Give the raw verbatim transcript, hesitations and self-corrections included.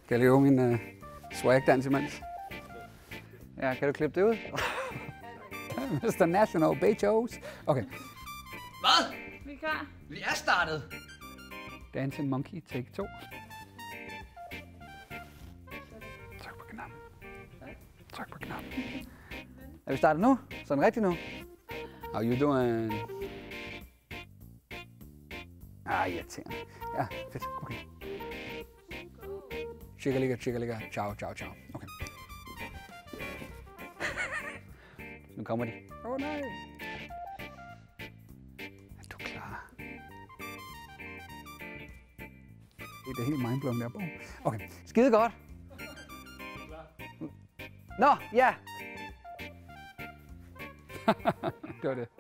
Kan jeg leve min uh, swag-dans imens? Ja, kan du klippe det ud? mister National Bejos. Okay. Hvad? Vi er klar. Vi er startet. Dancing Monkey, take to. Tryk på knappen. Tryk på knappen. Er vi startet nu? Sådan rigtigt nu? How you doing? Ah, irriterende. Ja, fedt. Okay. Chicka-ligga, chicka-ligga. Ciao, ciao, ciao. Okay. Nu kommer de. Åh oh, nej. Er du klar? Det er helt mindblowing der på. Okay, skide godt. Nå, ja. Det var det.